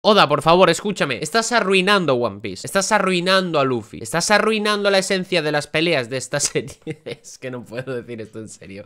Oda, por favor, escúchame. Estás arruinando One Piece. Estás arruinando a Luffy. Estás arruinando la esencia de las peleas de esta serie. Es que no puedo decir esto en serio.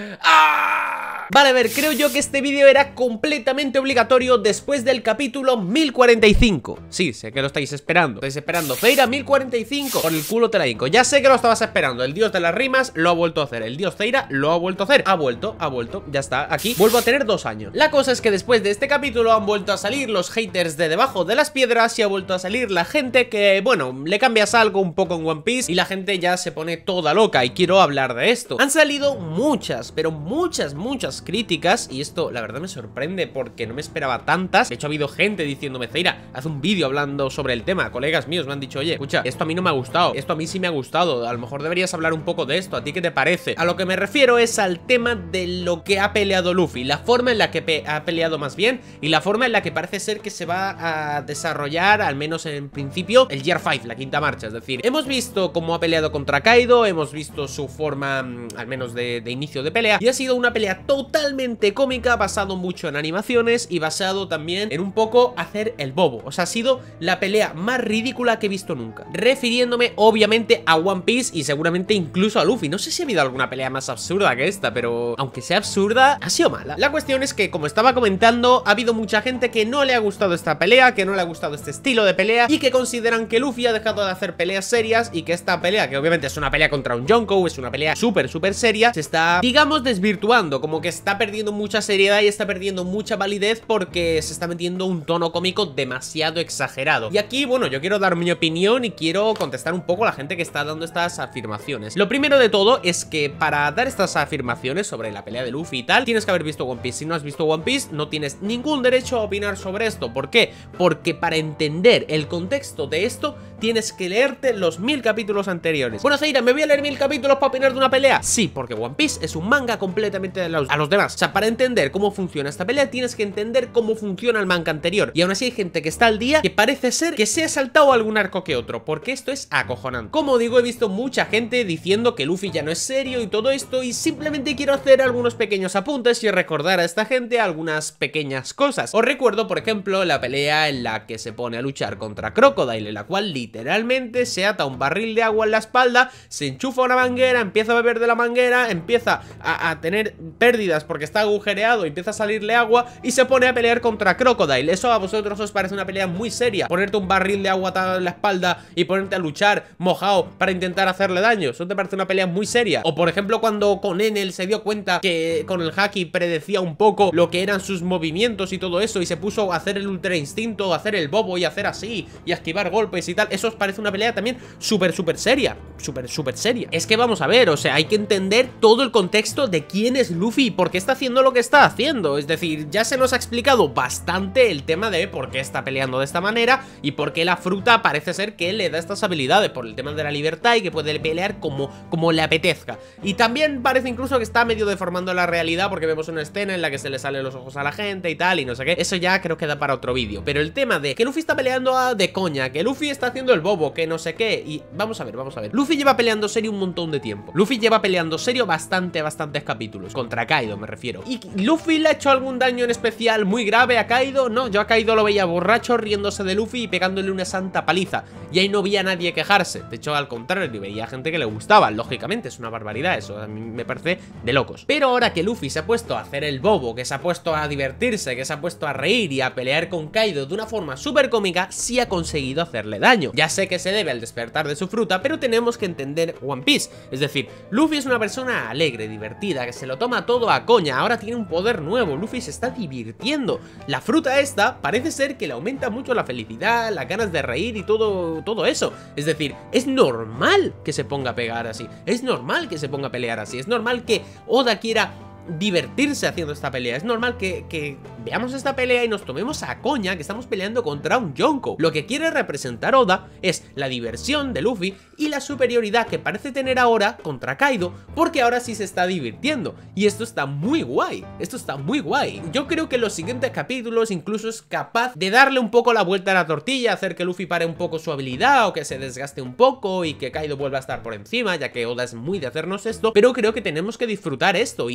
¡Ah! Vale, a ver, creo yo que este vídeo era completamente obligatorio después del capítulo 1045. Sí, sé que lo estáis esperando. Estáis esperando Feira 1045. Por el culo te la hinco. Ya sé que lo estabas esperando. El dios de las rimas lo ha vuelto a hacer. El dios Feira lo ha vuelto a hacer. Ha vuelto. Ya está. Aquí vuelvo a tener 2 años. La cosa es que después de este capítulo han vuelto a salir los haters de debajo de las piedras y ha vuelto a salir la gente que, bueno, le cambias algo un poco en One Piece y la gente ya se pone toda loca y quiero hablar de esto. Han salido muchas, pero muchas críticas y esto la verdad me sorprende porque no me esperaba tantas. De hecho ha habido gente diciéndome, Feira, haz un vídeo hablando sobre el tema. Colegas míos me han dicho, oye, escucha, esto a mí no me ha gustado, esto a mí sí me ha gustado, a lo mejor deberías hablar un poco de esto, ¿a ti qué te parece? A lo que me refiero es al tema de lo que ha peleado Luffy, la forma en la que ha peleado más bien y la forma en la que parece ser que se va a desarrollar, al menos en principio, el Year 5, la quinta marcha. Es decir, hemos visto cómo ha peleado contra Kaido, hemos visto su forma, al menos de inicio de pelea, y ha sido una pelea totalmente cómica, basado mucho en animaciones y basado también en un poco hacer el bobo. O sea, ha sido la pelea más ridícula que he visto nunca, refiriéndome obviamente a One Piece y seguramente incluso a Luffy. No sé si ha habido alguna pelea más absurda que esta, pero aunque sea absurda, ha sido mala. La cuestión es que, como estaba comentando, ha habido mucha gente que no le ha gustado esta pelea, que no le ha gustado este estilo de pelea y que consideran que Luffy ha dejado de hacer peleas serias y que esta pelea, que obviamente es una pelea contra un Yonkou, es una pelea súper seria, se está, digamos, desvirtuando, como que está perdiendo mucha seriedad y está perdiendo mucha validez porque se está metiendo un tono cómico demasiado exagerado. Y aquí, bueno, yo quiero dar mi opinión y quiero contestar un poco a la gente que está dando estas afirmaciones. Lo primero de todo es que para dar estas afirmaciones sobre la pelea de Luffy y tal, tienes que haber visto One Piece. Si no has visto One Piece, no tienes ningún derecho a opinar sobre esto. ¿Por qué? Porque para entender el contexto de esto, tienes que leerte los 1000 capítulos anteriores. Bueno, Zeira, ¿me voy a leer 1000 capítulos para opinar de una pelea? Sí, porque One Piece es un manga completamente a los demás. O sea, para entender cómo funciona esta pelea, tienes que entender cómo funciona el manga anterior. Y aún así hay gente que está al día que parece ser que se ha saltado algún arco que otro, porque esto es acojonante. Como digo, he visto mucha gente diciendo que Luffy ya no es serio y todo esto, y simplemente quiero hacer algunos pequeños apuntes y recordar a esta gente algunas pequeñas cosas. Os recuerdo, por ejemplo, la pelea en la que se pone a luchar contra Crocodile, en la cual literalmente se ata un barril de agua en la espalda, se enchufa una manguera, empieza a beber de la manguera, empieza a tener pérdidas porque está agujereado, empieza a salirle agua y se pone a pelear contra Crocodile. ¿Eso a vosotros os parece una pelea muy seria? Ponerte un barril de agua atado en la espalda y ponerte a luchar mojado para intentar hacerle daño, ¿eso te parece una pelea muy seria? O por ejemplo cuando con Enel se dio cuenta que con el Haki predecía un poco lo que eran sus movimientos y todo eso y se puso a hacer el ultra instinto, a hacer el bobo y hacer así y a esquivar golpes y tal. ¿Eso os parece una pelea también súper seria? Súper seria. Es que vamos a ver, o sea, hay que entender todo el contexto de quién es Luffy y por qué está haciendo lo que está haciendo. Es decir, ya se nos ha explicado bastante el tema de por qué está peleando de esta manera y por qué la fruta parece ser que le da estas habilidades, por el tema de la libertad y que puede pelear como le apetezca. Y también parece incluso que está medio deformando la realidad porque vemos una escena en la que se le salen los ojos a la gente y tal y no sé qué. Eso ya creo que da para otro vídeo. Pero el tema de que Luffy está peleando de coña, que Luffy está haciendo el bobo, que no sé qué. Y vamos a ver. Luffy lleva peleando serio un montón de tiempo. Luffy lleva peleando serio bastantes capítulos. Contra Kaido me refiero. ¿Y Luffy le ha hecho algún daño en especial muy grave a Kaido? No, yo a Kaido lo veía borracho, riéndose de Luffy y pegándole una santa paliza. Y ahí no veía a nadie quejarse. De hecho, al contrario, veía gente que le gustaba. Lógicamente, es una barbaridad eso. A mí me parece de locos. Pero ahora que Luffy se ha puesto a hacer el bobo, que se ha puesto a divertirse, que se ha puesto a reír y a pelear con Kaido de una forma súper cómica, sí ha conseguido hacerle daño. Ya sé que se debe al despertar de su fruta, pero tenemos que entender One Piece. Es decir, Luffy es una persona alegre, divertida, que se lo toma todo a coña. Ahora tiene un poder nuevo. Luffy se está divirtiendo. La fruta esta parece ser que le aumenta mucho la felicidad, las ganas de reír y todo eso. Es decir, es normal que se ponga a pegar así. Es normal que se ponga a pelear así. Es normal que Oda quiera divertirse haciendo esta pelea. Es normal que veamos esta pelea y nos tomemos a coña que estamos peleando contra un Yonkou. Lo que quiere representar Oda es la diversión de Luffy y la superioridad que parece tener ahora contra Kaido, porque ahora sí se está divirtiendo. Y esto está muy guay. Esto está muy guay. Yo creo que en los siguientes capítulos incluso es capaz de darle un poco la vuelta a la tortilla, hacer que Luffy pare un poco su habilidad o que se desgaste un poco y que Kaido vuelva a estar por encima, ya que Oda es muy de hacernos esto. Pero creo que tenemos que disfrutar esto y no creo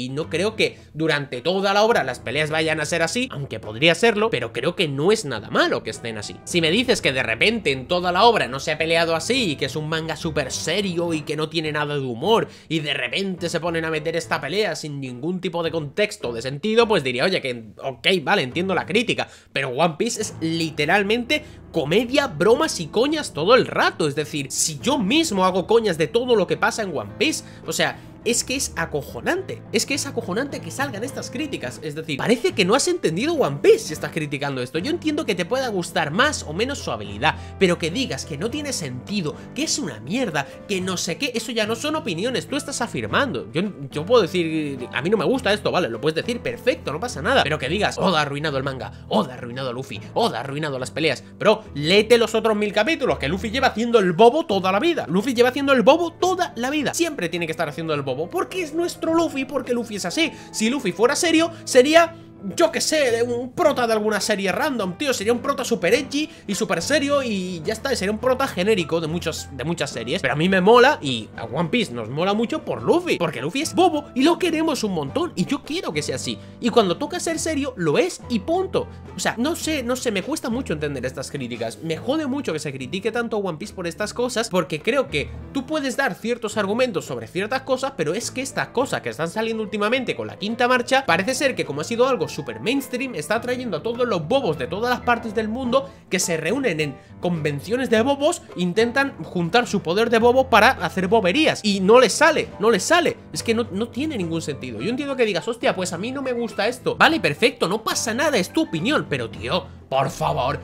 creo que durante toda la obra las peleas vayan a ser así, aunque podría serlo, pero creo que no es nada malo que estén así. Si me dices que de repente en toda la obra no se ha peleado así y que es un manga súper serio y que no tiene nada de humor y de repente se ponen a meter esta pelea sin ningún tipo de contexto o de sentido, pues diría, oye, que ok, vale, entiendo la crítica, pero One Piece es literalmente comedia, bromas y coñas todo el rato. Es decir, si yo mismo hago coñas de todo lo que pasa en One Piece, o sea, es que es acojonante. Es que es acojonante que salgan estas críticas. Es decir, parece que no has entendido One Piece si estás criticando esto. Yo entiendo que te pueda gustar más o menos su habilidad, pero que digas que no tiene sentido, que es una mierda, que no sé qué, eso ya no son opiniones, tú estás afirmando. Yo puedo decir, a mí no me gusta esto, vale, lo puedes decir, perfecto, no pasa nada. Pero que digas, Oda ha arruinado el manga, Oda ha arruinado a Luffy, Oda ha arruinado las peleas. Bro, léete los otros 1000 capítulos, que Luffy lleva haciendo el bobo toda la vida. Luffy lleva haciendo el bobo toda la vida. Siempre tiene que estar haciendo el bobo, porque es nuestro Luffy, porque Luffy es así. Si Luffy fuera serio, sería, yo que sé, un prota de alguna serie random, tío. Sería un prota super edgy y super serio y ya está, sería un prota genérico de muchas series. Pero a mí me mola y a One Piece nos mola mucho por Luffy, porque Luffy es bobo y lo queremos un montón y yo quiero que sea así. Y cuando toca ser serio, lo es y punto. O sea, no sé, me cuesta mucho entender estas críticas. Me jode mucho que se critique tanto a One Piece por estas cosas, porque creo que tú puedes dar ciertos argumentos sobre ciertas cosas, pero es que estas cosas que están saliendo últimamente con la quinta marcha, parece ser que como ha sido algo super mainstream, está atrayendo a todos los bobos de todas las partes del mundo que se reúnen en convenciones de bobos, intentan juntar su poder de bobo para hacer boberías y no les sale, es que no tiene ningún sentido. Yo entiendo que digas, hostia, pues a mí no me gusta esto, vale, perfecto, no pasa nada, es tu opinión, pero tío, por favor,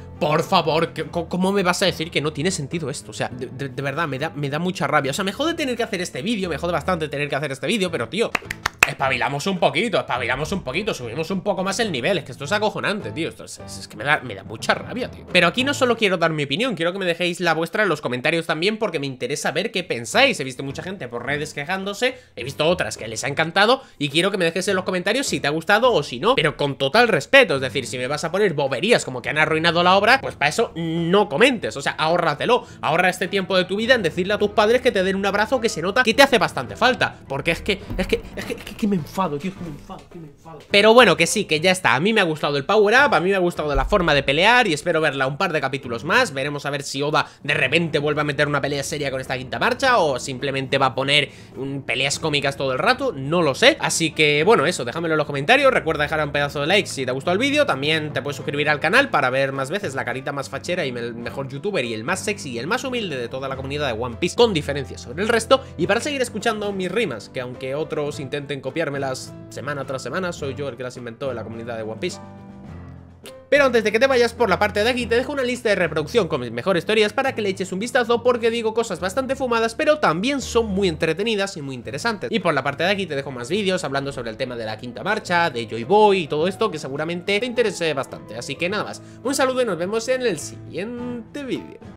¿cómo me vas a decir que no tiene sentido esto? O sea, de verdad, me da mucha rabia. O sea, me jode tener que hacer este vídeo, me jode bastante tener que hacer este vídeo, pero tío, espabilamos un poquito, subimos un poco más el nivel. Es que esto es acojonante, tío. Esto es que me da mucha rabia, tío. Pero aquí no solo quiero dar mi opinión, quiero que me dejéis la vuestra en los comentarios también, porque me interesa ver qué pensáis. He visto mucha gente por redes quejándose, he visto otras que les ha encantado, y quiero que me dejes en los comentarios si te ha gustado o si no, pero con total respeto. Es decir, si me vas a poner boberías como que han arruinado la obra, pues para eso no comentes. O sea, ahórratelo, ahorra este tiempo de tu vida en decirle a tus padres que te den un abrazo, que se nota que te hace bastante falta. Porque es que me enfado, tío, que me enfado. Pero bueno, que sí, que ya está. A mí me ha gustado el power up, a mí me ha gustado la forma de pelear y espero verla un par de capítulos más. Veremos a ver si Oda de repente vuelve a meter una pelea seria con esta quinta marcha o simplemente va a poner peleas cómicas todo el rato, no lo sé. Así que bueno, eso, déjamelo en los comentarios. Recuerda dejar un pedazo de like si te ha gustado el vídeo. También te puedes suscribir al canal para ver más veces la carita más fachera y el mejor youtuber y el más sexy y el más humilde de toda la comunidad de One Piece, con diferencias sobre el resto. Y para seguir escuchando mis rimas, que aunque otros intenten copiármelas semana tras semana, soy yo el que las inventó en la comunidad de One Piece. Pero antes de que te vayas, por la parte de aquí te dejo una lista de reproducción con mis mejores teorías para que le eches un vistazo, porque digo cosas bastante fumadas, pero también son muy entretenidas y muy interesantes. Y por la parte de aquí te dejo más vídeos hablando sobre el tema de la quinta marcha, de Joy Boy y todo esto, que seguramente te interese bastante. Así que nada más, un saludo y nos vemos en el siguiente vídeo.